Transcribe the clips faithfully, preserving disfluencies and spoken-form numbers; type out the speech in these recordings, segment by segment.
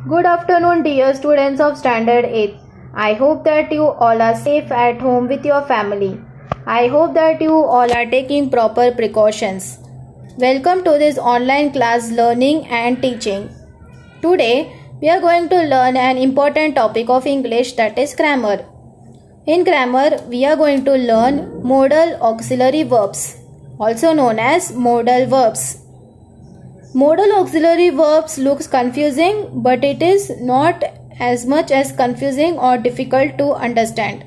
Good afternoon, dear students of Standard eighth. I hope that you all are safe at home with your family. I hope that you all are taking proper precautions. Welcome to this online class learning and teaching. Today, we are going to learn an important topic of English, that is grammar. In grammar, we are going to learn modal auxiliary verbs, also known as modal verbs. Modal auxiliary verbs looks confusing, but it is not as much as confusing or difficult to understand.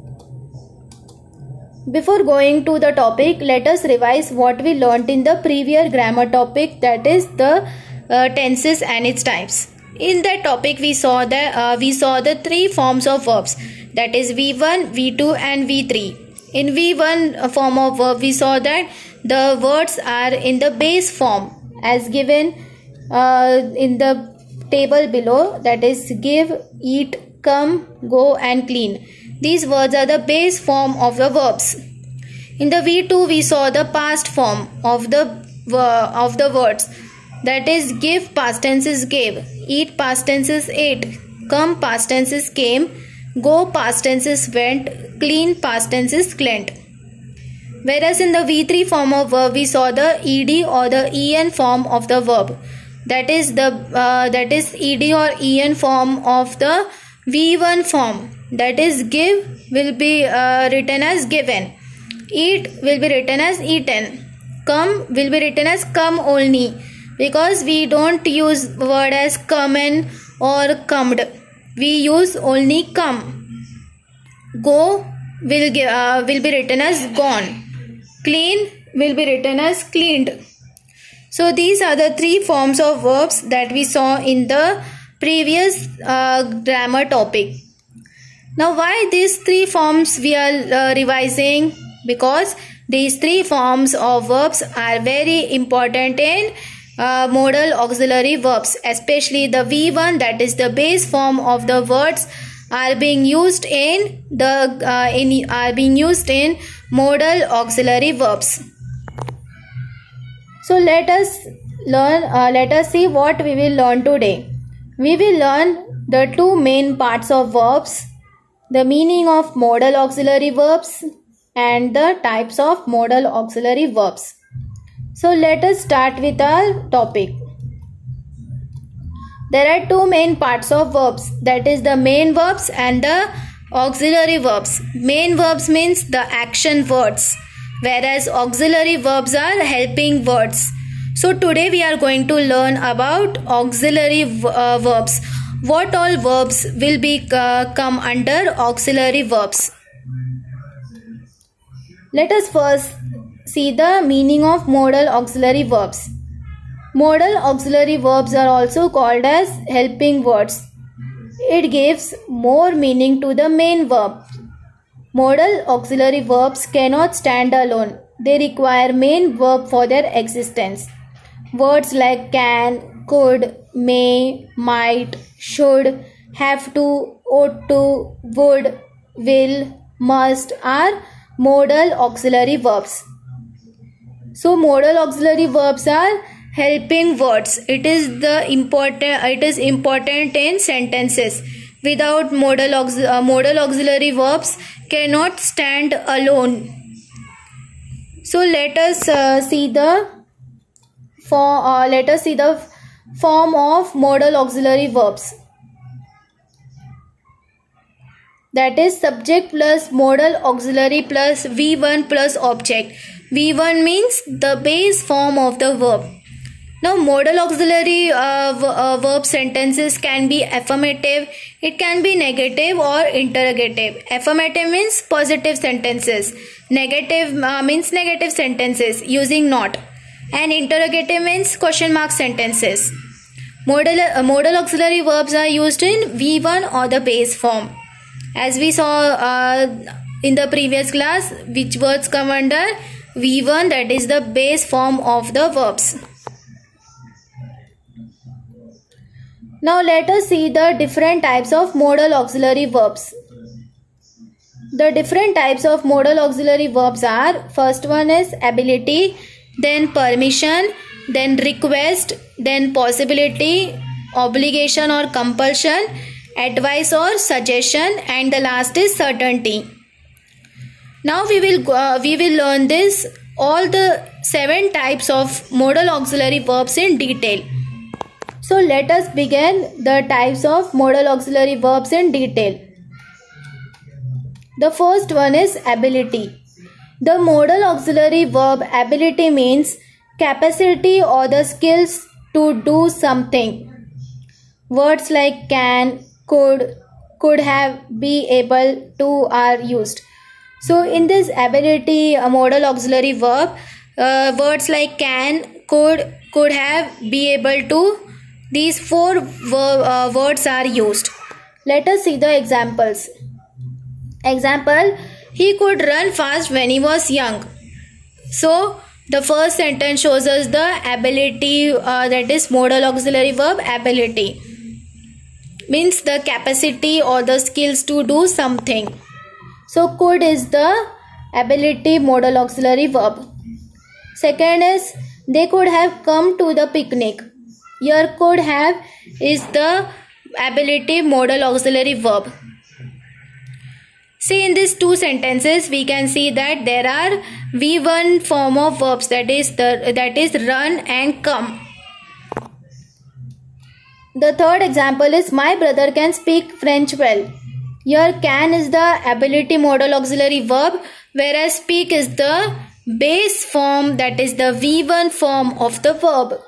Before going to the topic, let us revise what we learnt in the previous grammar topic, that is the uh, tenses and its types. In that topic, we saw the uh, we saw the three forms of verbs, that is V one, V two, and V three. In V one form of verb, we saw that the words are in the base form, as given uh, in the table below, that is give, eat, come, go, and clean. These words are the base form of the verbs. In the V two, we saw the past form of the uh, of the words, that is give past tense is gave, eat past tense is ate, come past tense is came, go past tense is went, clean past tense is cleaned. Whereas in the V three form of verb, we saw the ed or the en form of the verb, that is the uh, that is ed or en form of the V one form, that is give will be uh, written as given, eat will be written as eaten, come will be written as come only, because we don't use word as comen or comed, we use only come. Go will give, uh, will be written as gone, clean will be written as cleaned. So these are the three forms of verbs that we saw in the previous uh, grammar topic. Now why these three forms we are uh, revising? Because these three forms of verbs are very important in uh, modal auxiliary verbs, especially the V one, that is the base form of the words, are being used in the uh, in are being used in modal auxiliary verbs. So let us learn uh, let us see what we will learn today. We will learn the two main parts of verbs, the meaning of modal auxiliary verbs and the types of modal auxiliary verbs. So let us start with our topic. There are two main parts of verbs, that is the main verbs and the auxiliary verbs. Main verbs means the action words, whereas auxiliary verbs are helping words. So today we are going to learn about auxiliary uh, verbs. What all verbs will be uh, come under auxiliary verbs? Let us first see the meaning of modal auxiliary verbs. Modal auxiliary verbs are also called as helping words. It gives more meaning to the main verb. Modal auxiliary verbs cannot stand alone. They require main verb for their existence. Words like can, could, may, might, should, have to, ought to, would, will, must are modal auxiliary verbs. So modal auxiliary verbs are helping words. It is the important it is important in sentences. Without modal aux, uh, modal auxiliary verbs cannot stand alone. So let us uh, see the for uh, let us see the form of modal auxiliary verbs, that is subject plus modal auxiliary plus V one plus object. V one means the base form of the verb. Now modal auxiliary uh, uh, verb sentences can be affirmative, it can be negative or interrogative. Affirmative means positive sentences, negative uh, means negative sentences using not, and interrogative means question mark sentences. Modal, uh, modal auxiliary verbs are used in V one or the base form. As we saw uh, in the previous class, which words come under V one, that is the base form of the verbs. Now let us see the different types of modal auxiliary verbs. The different types of modal auxiliary verbs are, first one is ability, then permission, then request, then possibility, obligation or compulsion, advice or suggestion, and the last is certainty. Now we will uh, we will learn this all the seven types of modal auxiliary verbs in detail. So let us begin the types of modal auxiliary verbs in detail. The first one is ability. The modal auxiliary verb ability means capacity or the skills to do something. Words like can, could, could have, be able to are used. So in this ability a modal auxiliary verb, uh, words like can, could, could have, be able to, these four ver uh, words are used. Let us see the examples. Example, he could run fast when he was young. So the first sentence shows us the ability, uh, that is modal auxiliary verb ability. Means the capacity or the skills to do something. So could is the ability modal auxiliary verb. Second is they could have come to the picnic. Here could have is the ability modal auxiliary verb. See, in these two sentences we can see that there are V one form of verbs, that is the that is run and come. The third example is my brother can speak French well. Here can is the ability modal auxiliary verb, whereas speak is the base form, that is the V one form of the verb.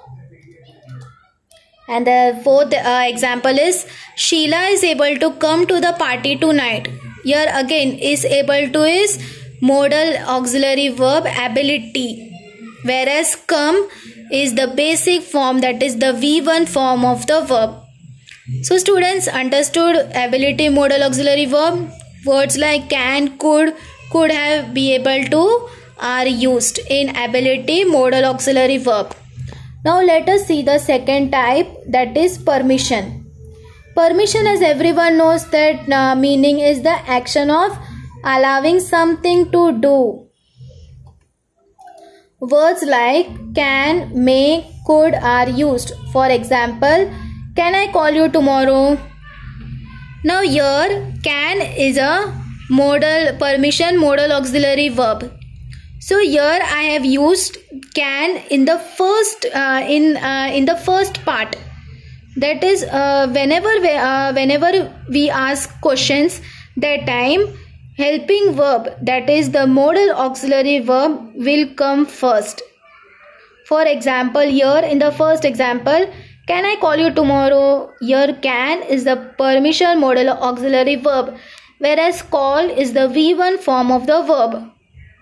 And the fourth uh, example is Sheila is able to come to the party tonight. Here again is able to is modal auxiliary verb ability, whereas come is the basic form, that is the V one form of the verb. So students understood ability modal auxiliary verb. Words like can, could, could have, be able to are used in ability modal auxiliary verb. Now let us see the second type, that is permission. Permission, as everyone knows that uh, meaning is the action of allowing something to do. Words like can, may, could are used. For example, can I call you tomorrow? Now here can is a modal permission modal auxiliary verb. So here I have used can in the first uh, in uh, in the first part. That is uh, whenever we, uh, whenever we ask questions, that time helping verb, that is the modal auxiliary verb, will come first. For example, here in the first example, can I call you tomorrow? Here can is the permission modal auxiliary verb, whereas call is the V one form of the verb.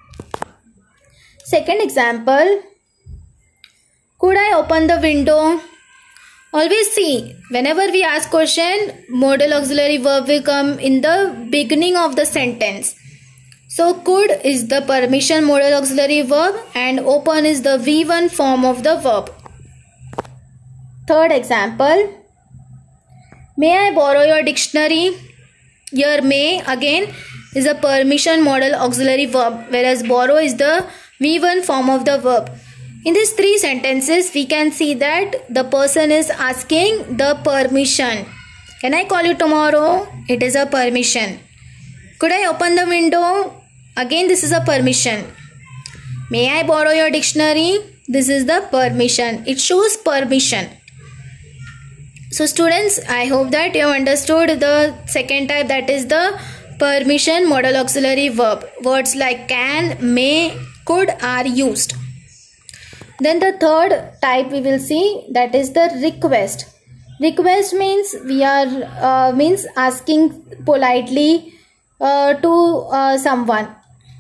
Second example, could I open the window? Always see, whenever we ask question, modal auxiliary verb will come in the beginning of the sentence. So could is the permission modal auxiliary verb and open is the V one form of the verb. Third example, may I borrow your dictionary? Here may again is a permission modal auxiliary verb, whereas borrow is the V one form of the verb. In these three sentences, we can see that the person is asking the permission. Can I call you tomorrow? It is a permission. Could I open the window? Again, this is a permission. May I borrow your dictionary? This is the permission. It shows permission. So students, I hope that you have understood the second type, that is the permission modal auxiliary verb. Words like can, may, could are used. Then the third type we will see, that is the request. Request means we are uh, means asking politely uh, to uh, someone.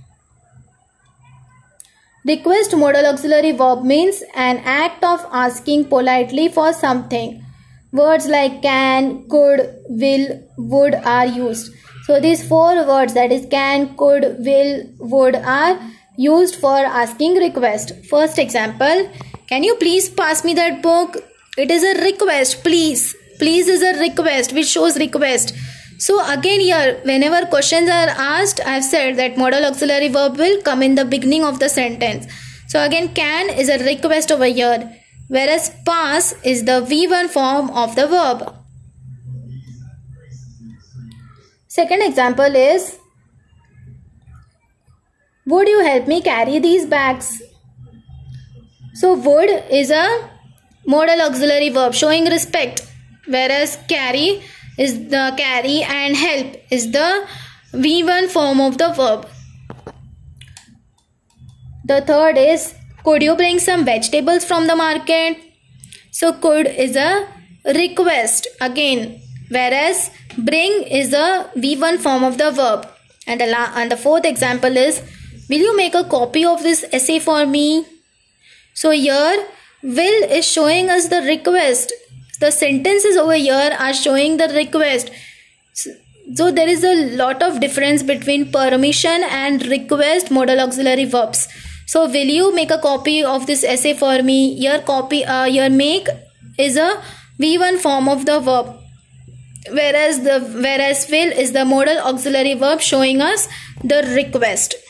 Request modal auxiliary verb means an act of asking politely for something. Words like can, could, will, would are used. So these four words, that is can, could, will, would, are used for asking request. First example, can you please pass me that book? It is a request. Please. Please is a request which shows request. So again here, whenever questions are asked, I have said that modal auxiliary verb will come in the beginning of the sentence. So again, can is a request over here. whereas pass is the V one form of the verb. Second example is, would you help me carry these bags? So would is a modal auxiliary verb showing respect, whereas carry is the carry and help is the V one form of the verb. The third is, could you bring some vegetables from the market? So could is a request again, whereas bring is a V one form of the verb. And the, la and the fourth example is, will you make a copy of this essay for me? So here will is showing us the request. The sentences over here are showing the request. So there is a lot of difference between permission and request modal auxiliary verbs. So will you make a copy of this essay for me? Your copy, uh, your make is a V one form of the verb, whereas the whereas will is the modal auxiliary verb showing us the request.